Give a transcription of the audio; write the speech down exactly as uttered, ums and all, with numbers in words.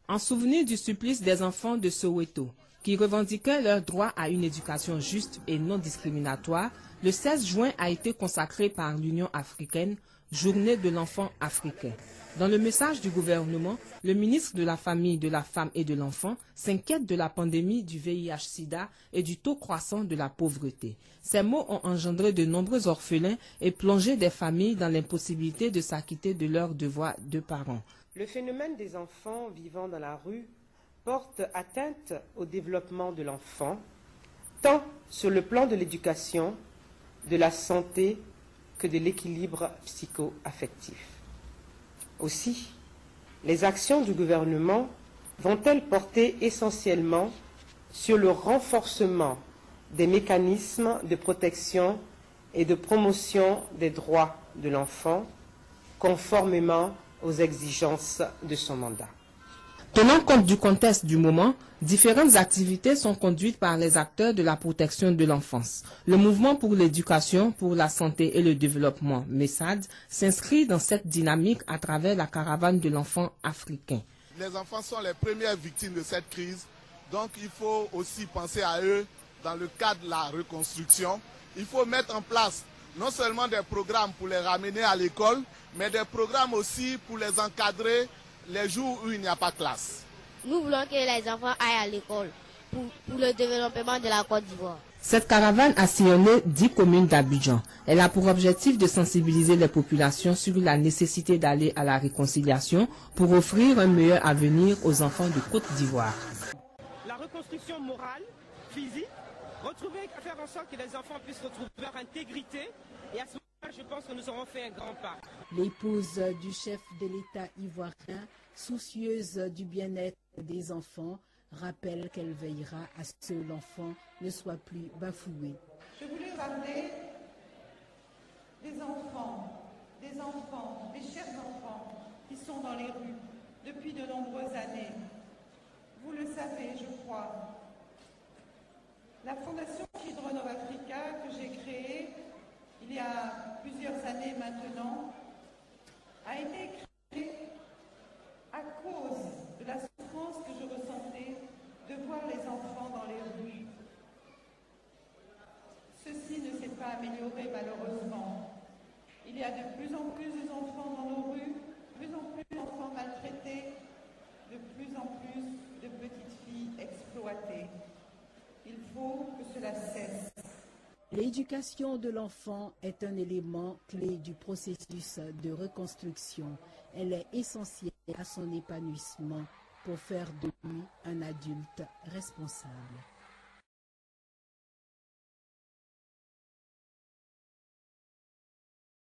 En souvenir du supplice des enfants de Soweto, qui revendiquaient leur droit à une éducation juste et non discriminatoire, le seize juin a été consacré par l'Union africaine, Journée de l'enfant africain. Dans le message du gouvernement, le ministre de la Famille, de la Femme et de l'Enfant s'inquiète de la pandémie du V I H sida et du taux croissant de la pauvreté. Ces mots ont engendré de nombreux orphelins et plongé des familles dans l'impossibilité de s'acquitter de leurs devoirs de parents. Le phénomène des enfants vivant dans la rue porte atteinte au développement de l'enfant, tant sur le plan de l'éducation, de la santé que de l'équilibre psycho-affectif. Aussi, les actions du gouvernement vont-elles porter essentiellement sur le renforcement des mécanismes de protection et de promotion des droits de l'enfant, conformément aux exigences de son mandat. Tenant compte du contexte du moment, différentes activités sont conduites par les acteurs de la protection de l'enfance. Le mouvement pour l'éducation, pour la santé et le développement, MESAD, s'inscrit dans cette dynamique à travers la caravane de l'enfant africain. Les enfants sont les premières victimes de cette crise, donc il faut aussi penser à eux dans le cadre de la reconstruction. Il faut mettre en place non seulement des programmes pour les ramener à l'école, mais des programmes aussi pour les encadrer les jours où il n'y a pas de classe. Nous voulons que les enfants aillent à l'école pour, pour le développement de la Côte d'Ivoire. Cette caravane a sillonné dix communes d'Abidjan. Elle a pour objectif de sensibiliser les populations sur la nécessité d'aller à la réconciliation pour offrir un meilleur avenir aux enfants de Côte d'Ivoire. La reconstruction morale, physique, retrouver, faire en sorte que les enfants puissent retrouver leur intégrité, et à ce moment-là, je pense que nous aurons fait un grand pas. L'épouse du chef de l'État ivoirien, soucieuse du bien-être des enfants, rappelle qu'elle veillera à ce que l'enfant ne soit plus bafoué. Je voulais rappeler des enfants, des enfants, des chers enfants qui sont dans les rues depuis de nombreuses années. Vous le savez, je crois. La Fondation Children of Africa, que j'ai créée il y a plusieurs années maintenant, a été créée à cause de la souffrance que je ressentais de voir les enfants dans les rues. Ceci ne s'est pas amélioré malheureusement. Il y a de plus en plus d'enfants dans nos rues, de plus en plus d'enfants maltraités, de plus en plus de petites filles exploitées. Il faut que cela cesse. L'éducation de l'enfant est un élément clé du processus de reconstruction. Elle est essentielle à son épanouissement pour faire de lui un adulte responsable.